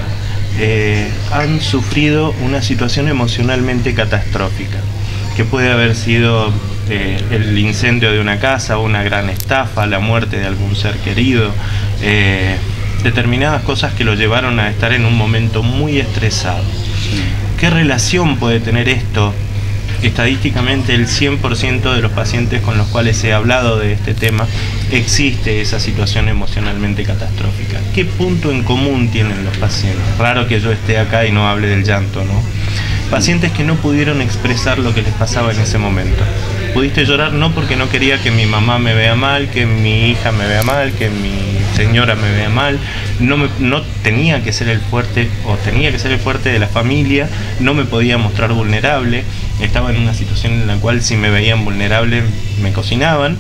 han sufrido una situación emocionalmente catastrófica, que puede haber sido el incendio de una casa, una gran estafa, la muerte de algún ser querido, determinadas cosas que lo llevaron a estar en un momento muy estresado. ¿Qué relación puede tener esto? Estadísticamente, el 100% de los pacientes con los cuales he hablado de este tema, existe esa situación emocionalmente catastrófica. ¿Qué punto en común tienen los pacientes? Raro que yo esté acá y no hable del llanto, ¿no? Pacientes que no pudieron expresar lo que les pasaba en ese momento. Pudiste llorar no porque no quería que mi mamá me vea mal, que mi hija me vea mal, que mi señora me vea mal. No tenía que ser el fuerte, o tenía que ser el fuerte de la familia. No me podía mostrar vulnerable. Estaba en una situación en la cual, si me veían vulnerable, me cocinaban,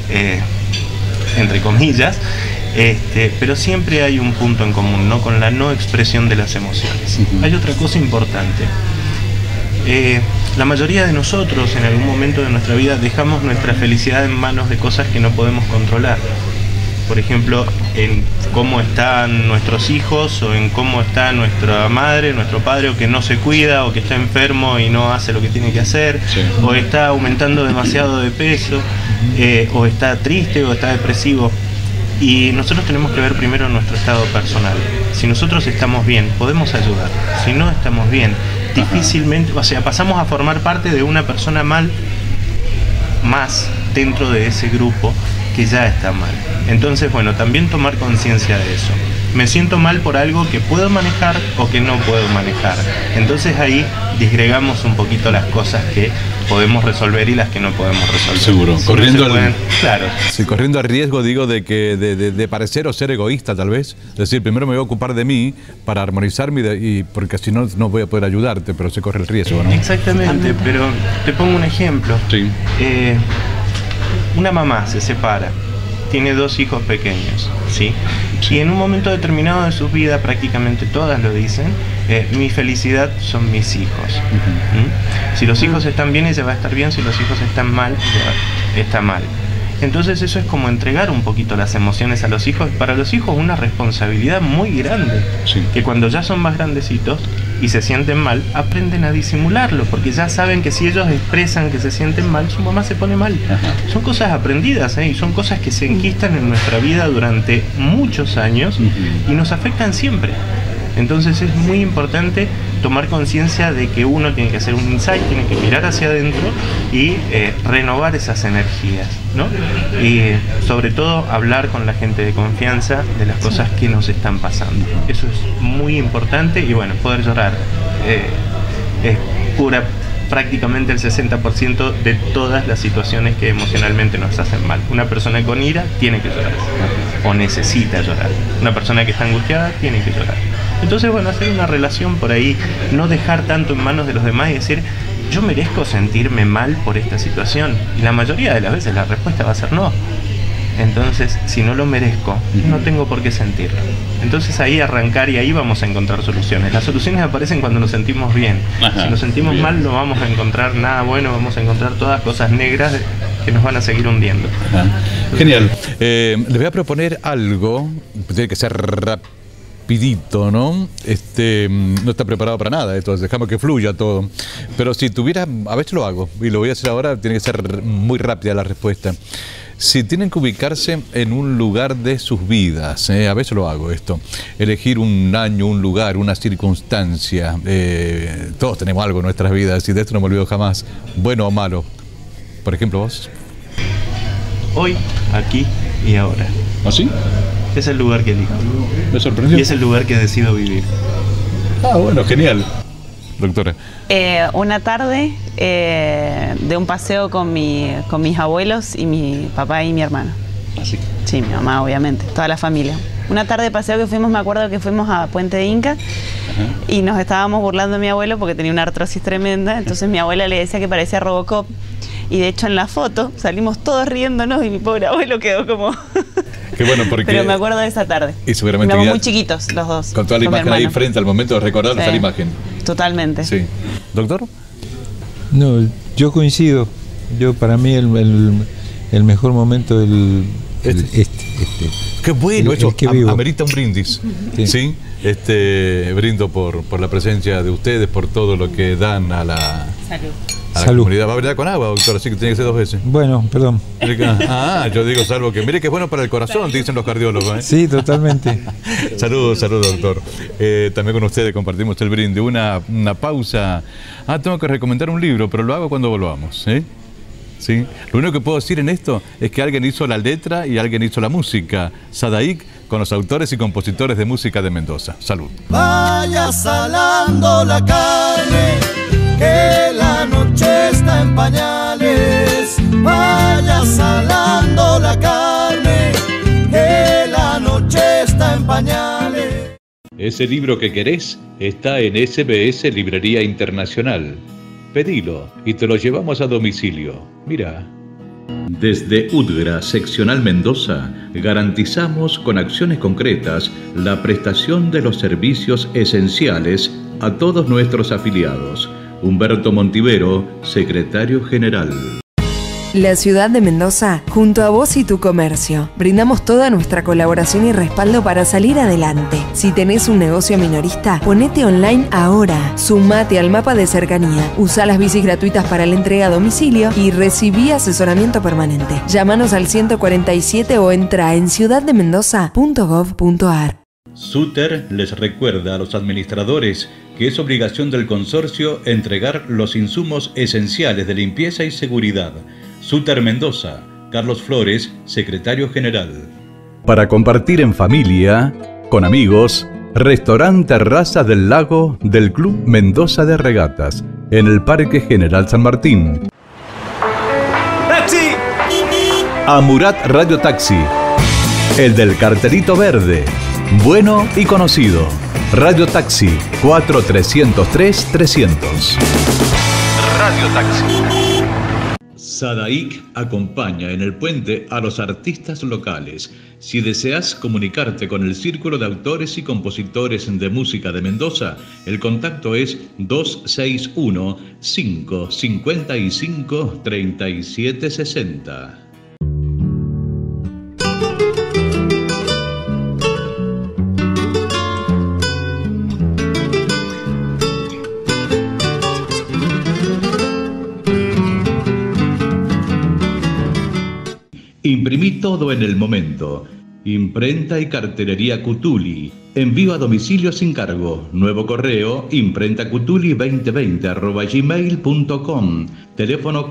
entre comillas. Pero siempre hay un punto en común, ¿no? Con la no expresión de las emociones. Hay otra cosa importante. La mayoría de nosotros en algún momento de nuestra vida dejamos nuestra felicidad en manos de cosas que no podemos controlar. Por ejemplo, en cómo están nuestros hijos, o en cómo está nuestra madre, nuestro padre, o que no se cuida, o que está enfermo y no hace lo que tiene que hacer, o está aumentando demasiado de peso, o está triste, o está depresivo. Y nosotros tenemos que ver primero nuestro estado personal. Si nosotros estamos bien, podemos ayudar. Si no estamos bien, difícilmente, o sea, pasamos a formar parte de una persona más dentro de ese grupo que ya está mal. Entonces, bueno, también tomar conciencia de eso. Me siento mal por algo que puedo manejar o que no puedo manejar. Entonces ahí disgregamos un poquito las cosas que podemos resolver y las que no podemos resolver. Seguro. Si Corriendo, claro. Sí, corriendo el riesgo, digo, de que de parecer o ser egoísta, tal vez. Es decir, primero me voy a ocupar de mí para armonizarme, y porque si no, no voy a poder ayudarte, pero se corre el riesgo, ¿no? Exactamente, pero te pongo un ejemplo. Sí. Una mamá se separa, tiene 2 hijos pequeños, ¿sí? Y en un momento determinado de su vida, prácticamente todas lo dicen, mi felicidad son mis hijos. Si los hijos están bien, ella va a estar bien. Si los hijos están mal, ella está mal. Entonces eso es como entregar un poquito las emociones a los hijos. Para los hijos una responsabilidad muy grande, que cuando ya son más grandecitos y se sienten mal, aprenden a disimularlo, porque ya saben que si ellos expresan que se sienten mal, su mamá se pone mal. Son cosas aprendidas, y son cosas que se enquistan en nuestra vida durante muchos años y nos afectan siempre. Entonces es muy importante tomar conciencia de que uno tiene que hacer un insight, tiene que mirar hacia adentro y renovar esas energías, ¿no? Y sobre todo hablar con la gente de confianza de las cosas que nos están pasando. Eso es muy importante. Y bueno, poder llorar es prácticamente el 60% de todas las situaciones que emocionalmente nos hacen mal. Una persona con ira tiene que llorar, o necesita llorar. Una persona que está angustiada tiene que llorar. Entonces, bueno, hacer una relación por ahí, no dejar tanto en manos de los demás y decir, yo merezco sentirme mal por esta situación. Y la mayoría de las veces la respuesta va a ser no. Entonces, si no lo merezco, no tengo por qué sentirlo. Entonces ahí arrancar y ahí vamos a encontrar soluciones. Las soluciones aparecen cuando nos sentimos bien. Ajá, si nos sentimos bien. mal, no vamos a encontrar nada bueno, vamos a encontrar todas cosas negras que nos van a seguir hundiendo. Ajá. Genial. Les voy a proponer algo, tiene que ser rapidito, ¿no? No está preparado para nada, entonces dejamos que fluya todo. Pero si tuviera, a veces lo hago, y lo voy a hacer ahora, tiene que ser muy rápida la respuesta. Si tienen que ubicarse en un lugar de sus vidas, a veces lo hago esto, elegir un año, un lugar, una circunstancia, todos tenemos algo en nuestras vidas y de esto no me olvido jamás, bueno o malo. Por ejemplo, vos. Hoy, aquí y ahora. ¿Ah, sí? Es el lugar que elijo. Me sorprendió. Y es el lugar que decido vivir. Ah, bueno, genial. Doctora. Una tarde de un paseo con mis abuelos y mi papá y mi hermano. ¿Así? Sí, mi mamá, obviamente, toda la familia. Una tarde de paseo que fuimos, me acuerdo que fuimos a Puente de Inca. Ajá. Y nos estábamos burlando de mi abuelo porque tenía una artrosis tremenda. Entonces mi abuela le decía que parecía Robocop. Y de hecho en la foto salimos todos riéndonos y mi pobre abuelo quedó como... Qué bueno, porque... Pero me acuerdo de esa tarde. Y seguramente... Éramos muy chiquitos los dos. Con toda la imagen ahí frente al momento de recordar esa imagen. Totalmente. Sí. ¿Doctor? No, yo coincido. Para mí el mejor momento este. Qué bueno, el que amerita un brindis. Sí. ¿Sí? Brindo por la presencia de ustedes, por todo lo que dan a la... Salud. A la comunidad. Va a brindar con agua, doctor, así que tiene que ser 2 veces. Bueno, perdón. Yo digo salvo que... Mire que es bueno para el corazón, dicen los cardiólogos. Sí, totalmente. Saludos, doctor. También con ustedes compartimos el brindis. Una pausa. Tengo que recomendar un libro, pero lo hago cuando volvamos. ¿Sí? Lo único que puedo decir en esto es que alguien hizo la letra y alguien hizo la música. Sadaik, con los autores y compositores de música de Mendoza. Salud. Vaya salando la carne, que la noche está en pañales. Vaya salando la carne, que la noche está en pañales. Ese libro que querés está en SBS Librería Internacional. Pedilo y te lo llevamos a domicilio. Mira. Desde UDGRA Seccional Mendoza garantizamos con acciones concretas la prestación de los servicios esenciales a todos nuestros afiliados. Humberto Montivero, Secretario General. La ciudad de Mendoza, junto a vos y tu comercio. Brindamos toda nuestra colaboración y respaldo para salir adelante. Si tenés un negocio minorista, ponete online ahora. Sumate al mapa de cercanía. Usa las bicis gratuitas para la entrega a domicilio y recibí asesoramiento permanente. Llámanos al 147 o entra en ciudaddemendoza.gov.ar. Suter les recuerda a los administradores que es obligación del consorcio entregar los insumos esenciales de limpieza y seguridad. Suter Mendoza, Carlos Flores, Secretario General. Para compartir en familia, con amigos, Restaurante Terrazas del Lago del Club Mendoza de Regatas, en el Parque General San Martín. ¡Taxi! Amurat Radio Taxi, el del cartelito verde, bueno y conocido. Radio Taxi 4303-300. Radio Taxi. Sadaik acompaña en el puente a los artistas locales. Si deseas comunicarte con el Círculo de Autores y Compositores de Música de Mendoza, el contacto es 261-555-3760. Imprimí todo en el momento. Imprenta y cartelería Cutuli. Envío a domicilio sin cargo. Nuevo correo imprentacutuli2020@gmail.com. Teléfono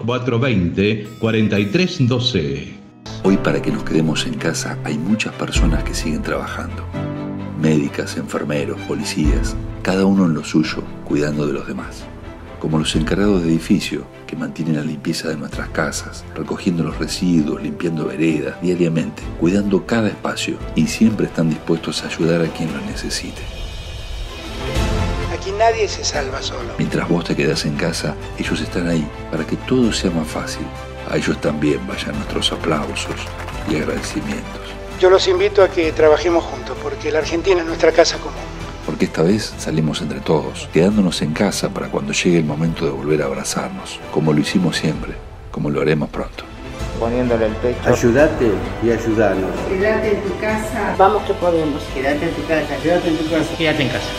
420-4312. Hoy, para que nos quedemos en casa, hay muchas personas que siguen trabajando. Médicas, enfermeros, policías, cada uno en lo suyo, cuidando de los demás. Como los encargados de edificio, que mantienen la limpieza de nuestras casas, recogiendo los residuos, limpiando veredas diariamente, cuidando cada espacio y siempre están dispuestos a ayudar a quien lo necesite. Aquí nadie se salva solo. Mientras vos te quedás en casa, ellos están ahí para que todo sea más fácil. A ellos también vayan nuestros aplausos. y agradecimientos. Yo los invito a que trabajemos juntos, porque la Argentina es nuestra casa común. Porque esta vez salimos entre todos, quedándonos en casa para cuando llegue el momento de volver a abrazarnos, como lo hicimos siempre, como lo haremos pronto. Poniéndole el pecho. Ayúdate y ayudanos. Quédate en tu casa. Vamos que podemos. Quédate en tu casa, quédate en tu casa. Quédate en casa.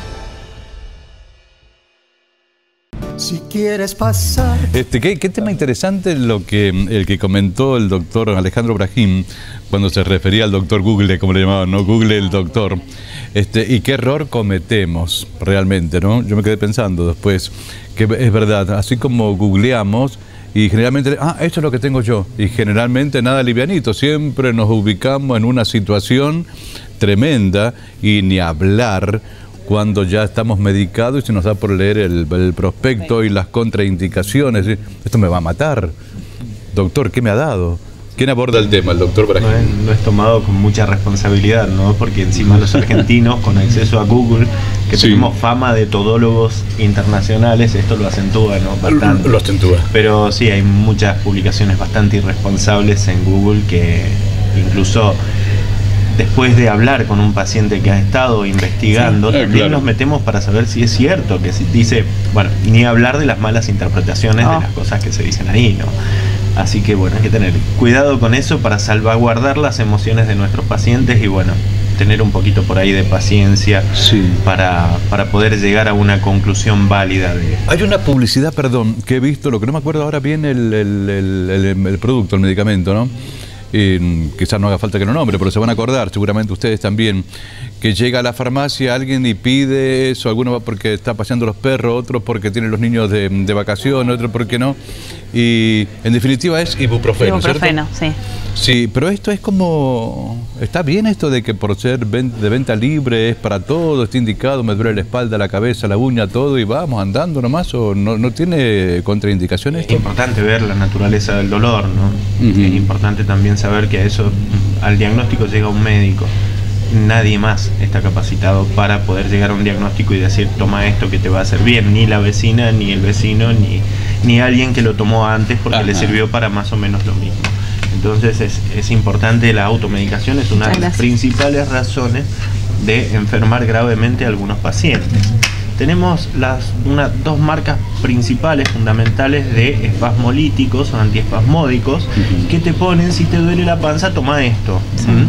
Si quieres pasar. ¿Qué tema interesante el que comentó el doctor Alejandro Brahim cuando se refería al doctor Google, como le llamaban, ¿no? Google el doctor. Y qué error cometemos realmente, ¿no? Yo me quedé pensando después que es verdad, así como googleamos y generalmente, eso es lo que tengo yo, y generalmente nada livianito, siempre nos ubicamos en una situación tremenda y ni hablar cuando ya estamos medicados y se nos da por leer el prospecto y las contraindicaciones. Esto me va a matar. Doctor, ¿qué me ha dado? ¿Quién aborda el tema? El doctor Brahim. Lo es tomado con mucha responsabilidad, ¿no? Porque encima los argentinos, con acceso a Google, que tenemos fama de todólogos internacionales, esto lo acentúa, ¿no? Bastante. Lo acentúa. Pero sí, hay muchas publicaciones bastante irresponsables en Google que incluso después de hablar con un paciente que ha estado investigando, también nos metemos para saber si es cierto, que si dice, bueno, ni hablar de las malas interpretaciones de las cosas que se dicen ahí, ¿no? Así que bueno, hay que tener cuidado con eso para salvaguardar las emociones de nuestros pacientes y bueno, tener un poquito por ahí de paciencia para poder llegar a una conclusión válida de... Hay una publicidad, perdón, que he visto, lo que no me acuerdo ahora bien el producto, el medicamento, ¿no? Quizás no haga falta que lo nombre, pero se van a acordar, seguramente ustedes también, que llega a la farmacia alguien y pide eso, alguno va porque está paseando los perros, otro porque tiene los niños de vacaciones, otro porque no, y en definitiva es ibuprofeno, Ibuprofeno, ¿cierto? Sí, pero esto es como, ¿está bien esto de que por ser de venta libre es para todo, está indicado, me duele la espalda, la cabeza, la uña, todo y vamos andando nomás, o no tiene contraindicaciones esto? Es importante ver la naturaleza del dolor, ¿no? Es importante también saber que a eso, al diagnóstico llega un médico. Nadie más está capacitado para poder llegar a un diagnóstico y decir toma esto que te va a hacer bien, ni la vecina, ni el vecino, ni alguien que lo tomó antes porque le sirvió para más o menos lo mismo. Entonces es importante, la automedicación es una de las principales razones de enfermar gravemente a algunos pacientes. Tenemos dos marcas principales, fundamentales de espasmolíticos o antiespasmódicos que te ponen, si te duele la panza, toma esto.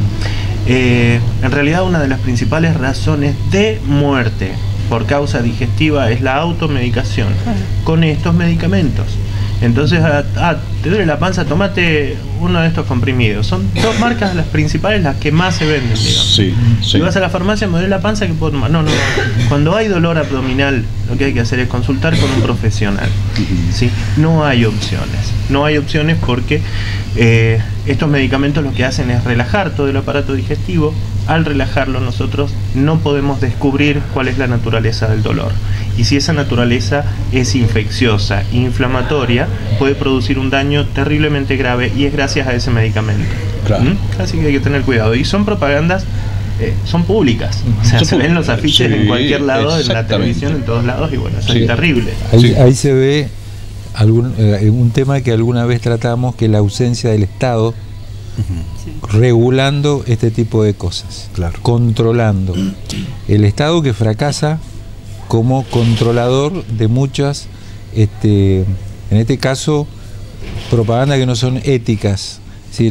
En realidad una de las principales razones de muerte por causa digestiva es la automedicación con estos medicamentos. Entonces, te duele la panza, tomate uno de estos comprimidos. Son dos marcas las principales, las que más se venden, digamos. Si vas a la farmacia, me duele la panza, ¿qué puedo tomar? No. Cuando hay dolor abdominal, lo que hay que hacer es consultar con un profesional. ¿Sí? No hay opciones. No hay opciones porque estos medicamentos lo que hacen es relajar todo el aparato digestivo. Al relajarlo, nosotros no podemos descubrir cuál es la naturaleza del dolor. Y si esa naturaleza es infecciosa, inflamatoria, puede producir un daño terriblemente grave y es gracias a ese medicamento. Así que hay que tener cuidado. Y son propagandas, son públicas. O sea, se ven los afiches en cualquier lado, en la televisión, en todos lados, y bueno, eso es terrible. Ahí se ve un tema que alguna vez tratamos, que es la ausencia del Estado regulando este tipo de cosas, controlando. El Estado que fracasa como controlador de muchas, en este caso, propaganda que no son éticas, ¿sí?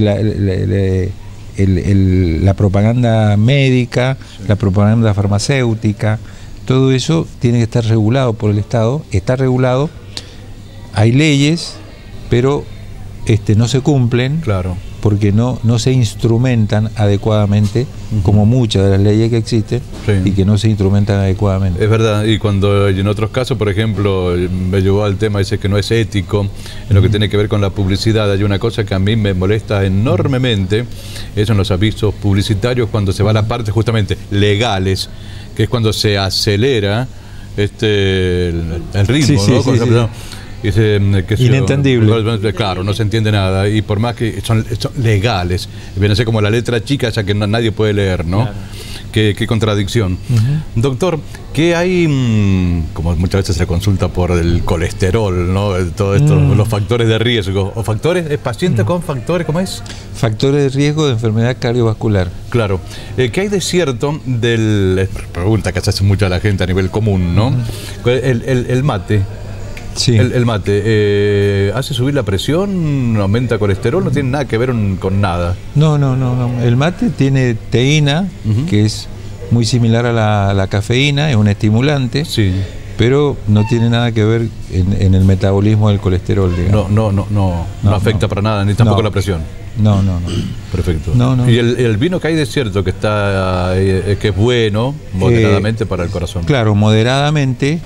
La propaganda médica, la propaganda farmacéutica, todo eso tiene que estar regulado por el Estado, está regulado, hay leyes, pero no se cumplen. Porque no se instrumentan adecuadamente, como muchas de las leyes que existen, y que no se instrumentan adecuadamente. Es verdad, y cuando en otros casos, por ejemplo, me llevó al tema, dice que no es ético, en lo que tiene que ver con la publicidad, hay una cosa que a mí me molesta enormemente, eso en los avisos publicitarios, cuando se va a la parte justamente legales, que es cuando se acelera el ritmo, ¿no? Inentendible. Claro, no se entiende nada, y por más que son legales, viene a ser como la letra chica esa que nadie puede leer, ¿no? Qué contradicción. Doctor, ¿qué hay, como muchas veces se consulta por el colesterol, ¿no? Todo esto, los factores de riesgo, o factores, ¿es paciente con factores, cómo es? Factores de riesgo de enfermedad cardiovascular. Claro. ¿Qué hay de cierto del, pregunta que se hace mucho a la gente a nivel común, ¿no? El mate. Sí. El mate, ¿hace subir la presión? ¿Aumenta colesterol? No tiene nada que ver con nada. No. El mate tiene teína, que es muy similar a la cafeína, es un estimulante, sí, pero no tiene nada que ver en el metabolismo del colesterol, digamos. No afecta para nada, ni tampoco la presión. No. Perfecto. No. ¿Y el vino que hay de cierto que está que es bueno, moderadamente para el corazón? Claro, moderadamente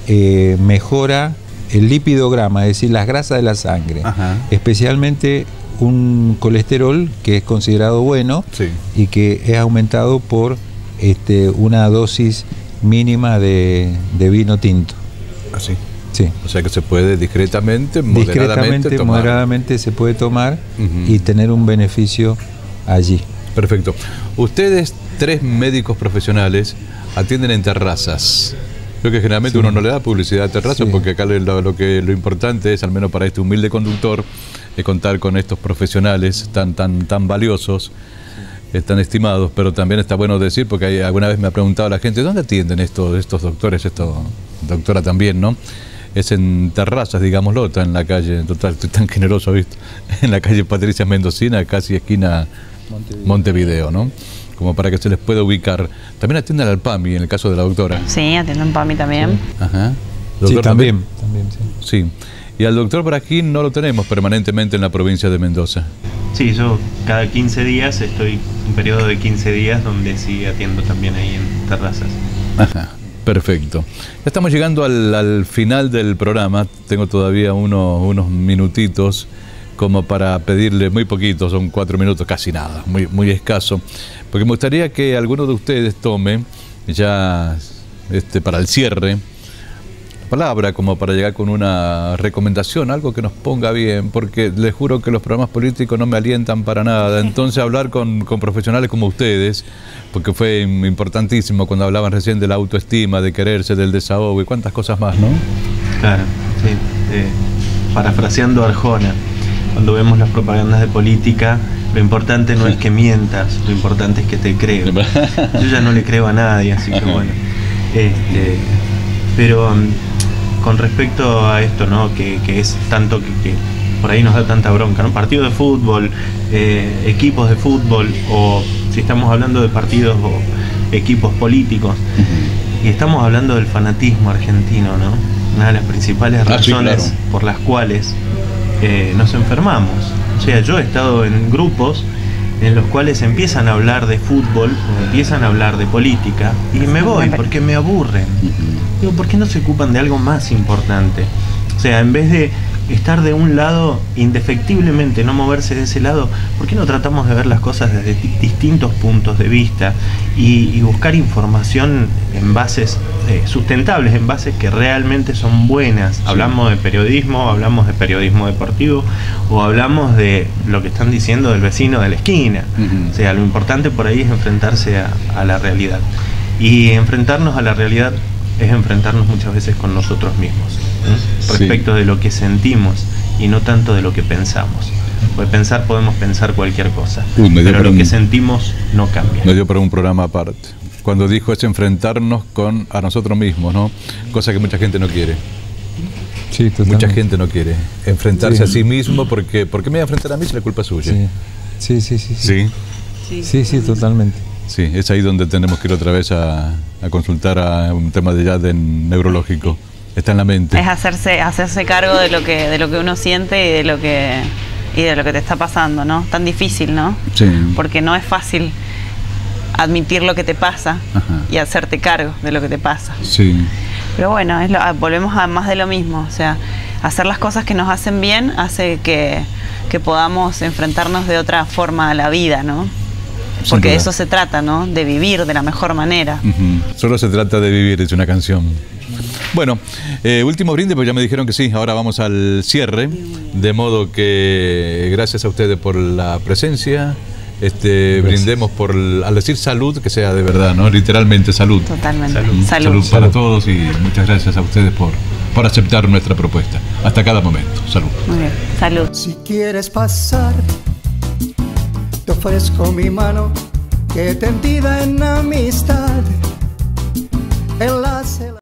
mejora el lipidograma, es decir, las grasas de la sangre. Ajá. Especialmente un colesterol que es considerado bueno, sí, y que es aumentado por una dosis mínima de vino tinto. ¿Así? Sí. O sea que se puede discretamente, moderadamente se puede tomar y tener un beneficio allí. Perfecto. Ustedes, 3 médicos profesionales, atienden en terrazas. Creo que generalmente uno no le da publicidad a terrazas, porque acá lo importante es, al menos para este humilde conductor, es contar con estos profesionales tan valiosos, tan estimados, pero también está bueno decir, porque alguna vez me ha preguntado la gente, ¿dónde atienden estos doctores? Doctora también, ¿no? Es en terrazas, digámoslo, está en la calle, total, estoy tan generoso, ¿viste? En la calle Patricia Mendocina, casi esquina Montevideo, ¿no? Como para que se les pueda ubicar. También atienden al PAMI, en el caso de la doctora. Sí, atienden PAMI también. Sí. Ajá. ¿Doctor sí, también sí. Y al doctor por aquí no lo tenemos permanentemente en la provincia de Mendoza. Sí, yo cada 15 días estoy un periodo de 15 días donde sí atiendo también ahí en terrazas. Ajá. Perfecto. Ya estamos llegando al final del programa. Tengo todavía unos minutitos como para pedirle, muy poquito, son 4 minutos, casi nada, muy escaso, porque me gustaría que alguno de ustedes tome ya para el cierre palabra, como para llegar con una recomendación, algo que nos ponga bien, porque les juro que los programas políticos no me alientan para nada. Entonces hablar con profesionales como ustedes, porque fue importantísimo cuando hablaban recién de la autoestima, de quererse, del desahogo y cuántas cosas más, ¿no? Claro, sí. Parafraseando a Arjona, cuando vemos las propagandas de política, lo importante no es que mientas, lo importante es que te creo. Yo ya no le creo a nadie, así que bueno. Pero con respecto a esto, ¿no? Que es tanto que por ahí nos da tanta bronca, ¿no? Partidos de fútbol, equipos de fútbol, o si estamos hablando de partidos o equipos políticos, y estamos hablando del fanatismo argentino, ¿no? Una de las principales razones por las cuales nos enfermamos. O sea, yo he estado en grupos en los cuales empiezan a hablar de fútbol o empiezan a hablar de política y me voy porque me aburren. Digo, ¿por qué no se ocupan de algo más importante? O sea, en vez de estar de un lado indefectiblemente, no moverse de ese lado, ¿por qué no tratamos de ver las cosas desde distintos puntos de vista y buscar información en bases sustentables, en bases que realmente son buenas? Sí. Hablamos de periodismo deportivo, o hablamos de lo que están diciendo del vecino de la esquina. O sea, lo importante por ahí es enfrentarse a la realidad. Y enfrentarnos a la realidad es enfrentarnos muchas veces con nosotros mismos, respecto de lo que sentimos y no tanto de lo que pensamos. Porque podemos pensar cualquier cosa, pero lo que sentimos no cambia. Me dio para un programa aparte. Cuando dijo es enfrentarnos a nosotros mismos, ¿no? Cosa que mucha gente no quiere. Sí, totalmente. Mucha gente no quiere enfrentarse a sí mismo porque ¿por qué me voy a enfrentar a mí si la culpa es suya? Sí, totalmente. Sí, es ahí donde tenemos que ir otra vez a consultar a un tema de neurológico. Está en la mente. Es hacerse cargo de lo que uno siente y de lo que te está pasando, ¿no? Tan difícil, ¿no? Sí. Porque no es fácil admitir lo que te pasa. Ajá. Y hacerte cargo de lo que te pasa. Sí. Pero bueno, volvemos a más de lo mismo. O sea, hacer las cosas que nos hacen bien hace que podamos enfrentarnos de otra forma a la vida, ¿no? Porque de eso se trata, ¿no? De vivir de la mejor manera. Solo se trata de vivir, es una canción. Bueno, último brindis, pues ya me dijeron que sí, ahora vamos al cierre, de modo que gracias a ustedes por la presencia, brindemos por, al decir salud, que sea de verdad, ¿no? Literalmente salud. Totalmente. Salud para todos y muchas gracias a ustedes por aceptar nuestra propuesta. Hasta cada momento. Salud. Muy bien. Salud. Si quieres pasar, te ofrezco mi mano que tendida en amistad.